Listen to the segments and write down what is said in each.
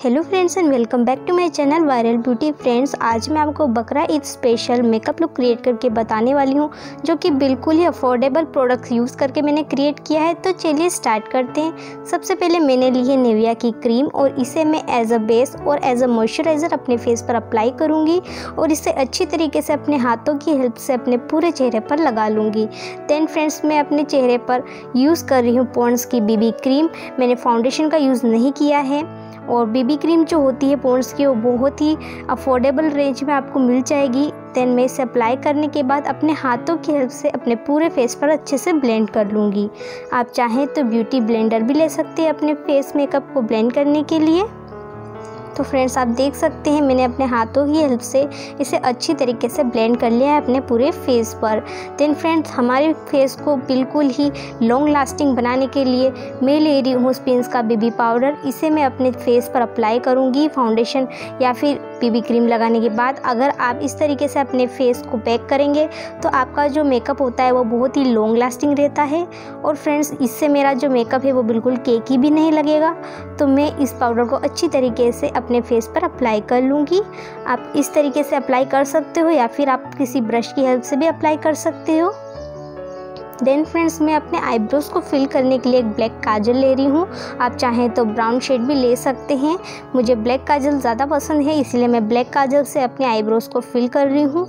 Hello friends and welcome back to my channel viral beauty. Friends, आज मैं आपको Bakra Eid special makeup look create करके बताने वाली हूँ, जो कि बिल्कुल ही अफोर्डेबल प्रोडक्ट्स यूज़ करके मैंने क्रिएट किया है। तो चलिए स्टार्ट करते हैं। सबसे पहले मैंने ली है निविया की क्रीम और इसे मैं एज अ बेस और एज अ मॉइस्चराइज़र अपने फेस पर अप्लाई करूँगी और इसे अच्छी तरीके से अपने हाथों की हेल्प से अपने पूरे चेहरे पर लगा लूँगी। देन फ्रेंड्स, मैं अपने चेहरे पर यूज़ कर रही हूँ पॉन्ड्स की बीबी क्रीम। मैंने फाउंडेशन का यूज़ नहीं किया है और बीबी क्रीम जो होती है पॉन्ड्स की वो बहुत ही अफोर्डेबल रेंज में आपको मिल जाएगी। देन मैं इसे अप्लाई करने के बाद अपने हाथों की हेल्प से अपने पूरे फेस पर अच्छे से ब्लेंड कर लूँगी। आप चाहें तो ब्यूटी ब्लेंडर भी ले सकते हैं अपने फेस मेकअप को ब्लेंड करने के लिए। तो फ्रेंड्स, आप देख सकते हैं मैंने अपने हाथों की हेल्प से इसे अच्छी तरीके से ब्लेंड कर लिया है अपने पूरे फेस पर। देन फ्रेंड्स, हमारे फेस को बिल्कुल ही लॉन्ग लास्टिंग बनाने के लिए मैं ले रही हूँ स्पिन्स का बेबी पाउडर। इसे मैं अपने फेस पर अप्लाई करूँगी फाउंडेशन या फिर बेबी क्रीम लगाने के बाद। अगर आप इस तरीके से अपने फेस को पैक करेंगे तो आपका जो मेकअप होता है वो बहुत ही लॉन्ग लास्टिंग रहता है। और फ्रेंड्स, इससे मेरा जो मेकअप है वो बिल्कुल केकी भी नहीं लगेगा। तो मैं इस पाउडर को अच्छी तरीके से अपने फेस पर अप्लाई कर लूँगी। आप इस तरीके से अप्लाई कर सकते हो या फिर आप किसी ब्रश की हेल्प से भी अप्लाई कर सकते हो। देन फ्रेंड्स, मैं अपने आईब्रोज को फिल करने के लिए एक ब्लैक काजल ले रही हूँ। आप चाहें तो ब्राउन शेड भी ले सकते हैं। मुझे ब्लैक काजल ज़्यादा पसंद है, इसलिए मैं ब्लैक काजल से अपने आईब्रोज को फिल कर रही हूँ।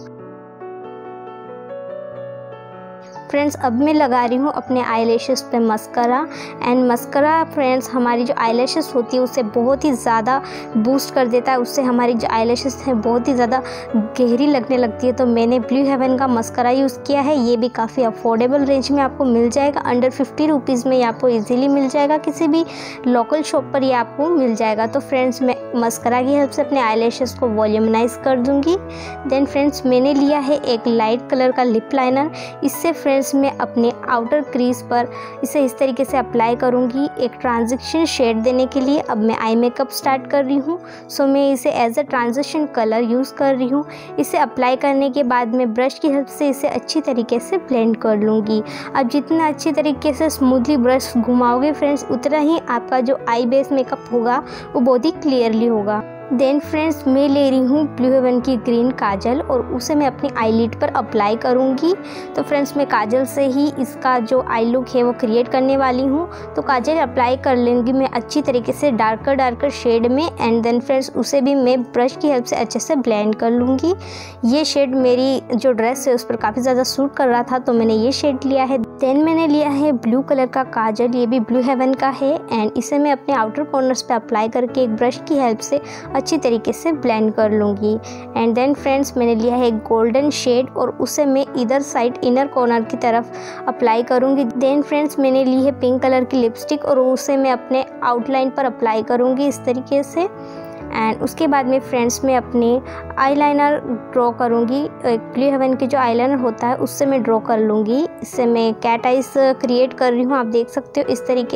फ्रेंड्स, अब मैं लगा रही हूँ अपने आईलैशेस पे मस्करा। एंड मस्करा फ्रेंड्स हमारी जो आईलैशेस होती है उसे बहुत ही ज़्यादा बूस्ट कर देता है। उससे हमारी जो आईलैशेस हैं बहुत ही ज़्यादा गहरी लगने लगती है। तो मैंने ब्लू हेवन का मस्करा यूज़ किया है। ये भी काफ़ी अफोर्डेबल रेंज में आपको मिल जाएगा। अंडर 50 रुपीज़ में ये आपको ईजिली मिल जाएगा। किसी भी लोकल शॉप पर ये आपको मिल जाएगा। तो फ्रेंड्स, मैं मस्करा की हेल्प से अपने आईलैशेस को वॉल्यूमनाइज कर दूँगी। देन फ्रेंड्स, मैंने लिया है एक लाइट कलर का लिप लाइनर। इससे फ्रेंड्स मैं अपने आउटर क्रीज पर इसे इस तरीके से अप्लाई करूंगी एक ट्रांजिशन शेड देने के लिए। अब मैं आई मेकअप स्टार्ट कर रही हूँ। सो मैं इसे as a transition colour use कर रही हूँ। इसे अप्लाई करने के बाद मैं ब्रश की हेल्प से इसे अच्छी तरीके से ब्लेंड कर लूँगी। अब जितना अच्छी तरीके से स्मूथली ब्रश घुमाओगे फ्रेंड्स, उतना ही आपका जो आई बेस मेकअप होगा वो बहुत ही क्लियरली होगा। देन फ्रेंड्स, मैं ले रही हूँ ब्लू हेवन की ग्रीन काजल और उसे मैं अपनी आईलिड पर अप्लाई करूँगी। तो फ्रेंड्स, मैं काजल से ही इसका जो आई लुक है वो क्रिएट करने वाली हूँ। तो काजल अप्लाई कर लूँगी मैं अच्छी तरीके से डार्कर शेड में। एंड देन फ्रेंड्स, उसे भी मैं ब्रश की हेल्प से अच्छे से ब्लेंड कर लूँगी। ये शेड मेरी जो ड्रेस है उस पर काफ़ी ज़्यादा सूट कर रहा था, तो मैंने ये शेड लिया है। देन मैंने लिया है ब्लू कलर का काजल, ये भी ब्लू हेवन का है। एंड इसे मैं अपने आउटर कॉर्नर्स पे अप्लाई करके एक ब्रश की हेल्प से अच्छी तरीके से ब्लेंड कर लूँगी। एंड देन फ्रेंड्स, मैंने लिया है एक गोल्डन शेड और उसे मैं इधर साइड इनर कॉर्नर की तरफ अप्लाई करूँगी। देन फ्रेंड्स, मैंने ली है पिंक कलर की लिपस्टिक और उसे मैं अपने आउटलाइन पर अप्लाई करूँगी इस तरीके से। एंड उसके बाद में फ्रेंड्स मैं अपने आईलाइनर ड्रॉ करूँगी। एक ब्लू हेवन की जो आईलाइनर होता है उससे मैं ड्रॉ कर लूँगी। इससे मैं कैट आइज क्रिएट कर रही हूँ। आप देख सकते हो इस तरीके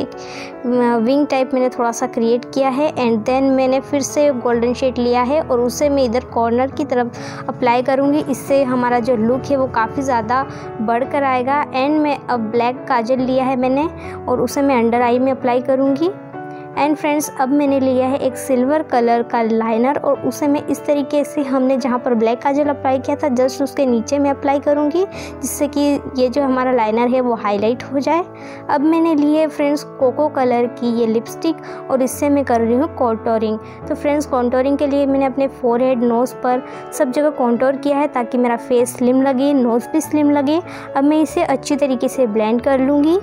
विंग टाइप मैंने थोड़ा सा क्रिएट किया है। एंड देन मैंने फिर से गोल्डन शेड लिया है और उसे मैं इधर कॉर्नर की तरफ अप्लाई करूँगी। इससे हमारा जो लुक है वो काफ़ी ज़्यादा बढ़कर आएगा। एंड मैं अब ब्लैक काजल लिया है मैंने और उसे मैं अंडर आई में अप्लाई करूँगी। एंड फ्रेंड्स, अब मैंने लिया है एक सिल्वर कलर का लाइनर और उसे मैं इस तरीके से हमने जहाँ पर ब्लैक काजल अप्लाई किया था जस्ट उसके नीचे मैं अप्लाई करूँगी, जिससे कि ये जो हमारा लाइनर है वो हाईलाइट हो जाए। अब मैंने ली है फ्रेंड्स कोको कलर की ये लिपस्टिक और इससे मैं कर रही हूँ कॉन्टोरिंग। तो फ्रेंड्स, कॉन्टोरिंग के लिए मैंने अपने फोरहेड, नोज़ पर सब जगह कॉन्टोर किया है ताकि मेरा फेस स्लिम लगे, नोज़ भी स्लिम लगे। अब मैं इसे अच्छी तरीके से ब्लेंड कर लूँगी।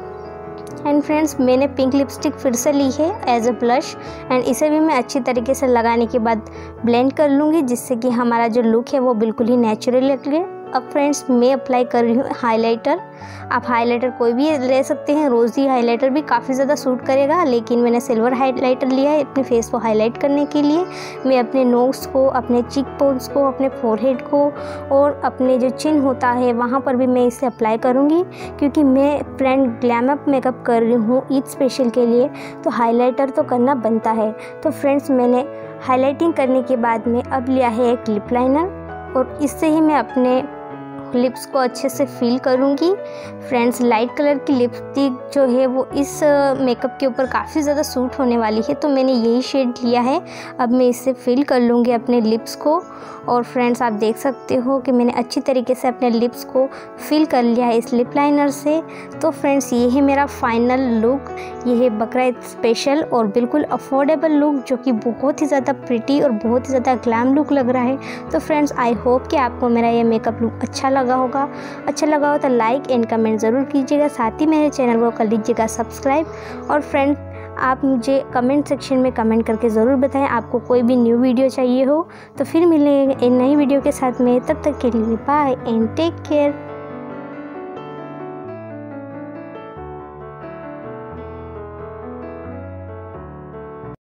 एंड फ्रेंड्स, मैंने पिंक लिपस्टिक फिर से ली है एज अ ब्लश एंड इसे भी मैं अच्छी तरीके से लगाने के बाद ब्लेंड कर लूँगी, जिससे कि हमारा जो लुक है वो बिल्कुल ही नेचुरल लगे। अब फ्रेंड्स, मैं अप्लाई कर रही हूँ हाइलाइटर। आप हाइलाइटर कोई भी ले सकते हैं, रोज़ी हाइलाइटर भी काफ़ी ज़्यादा सूट करेगा, लेकिन मैंने सिल्वर हाइलाइटर लिया है अपने फेस को हाईलाइट करने के लिए। मैं अपने नोज़ को, अपने चीक बोन्स को, अपने फोरहेड को और अपने जो चिन होता है वहाँ पर भी मैं इसे अप्लाई करूँगी, क्योंकि मैं फ्रेंड ग्लैम अप मेकअप कर रही हूँ ईद स्पेशल के लिए, तो हाइलाइटर तो करना बनता है। तो फ्रेंड्स, मैंने हाईलाइटिंग करने के बाद में अब लिया है एक लिप लाइनर और इससे ही मैं अपने लिप्स को अच्छे से फिल करूँगी। फ्रेंड्स, लाइट कलर की लिपस्टिक जो है वो इस मेकअप के ऊपर काफ़ी ज़्यादा सूट होने वाली है, तो मैंने यही शेड लिया है। अब मैं इसे फिल कर लूँगी अपने लिप्स को। और फ्रेंड्स, आप देख सकते हो कि मैंने अच्छी तरीके से अपने लिप्स को फिल कर लिया है इस लिप लाइनर से। तो फ्रेंड्स, ये है मेरा फाइनल लुक। ये है बकरा स्पेशल और बिल्कुल अफोर्डेबल लुक, जो कि बहुत ही ज़्यादा प्रिटी और बहुत ही ज़्यादा ग्लैम लुक लग रहा है। तो फ्रेंड्स, आई होप कि आपको मेरा ये मेकअप लुक अच्छा लगा होगा। अच्छा लगा हो तो लाइक एंड कमेंट ज़रूर कीजिएगा, साथ ही मेरे चैनल को कर लीजिएगा सब्सक्राइब। और फ्रेंड्स, आप मुझे कमेंट सेक्शन में कमेंट करके ज़रूर बताएं आपको कोई भी न्यू वीडियो चाहिए हो। तो फिर मिलेंगे एक नई वीडियो के साथ में, तब तक के लिए बाय एंड टेक केयर।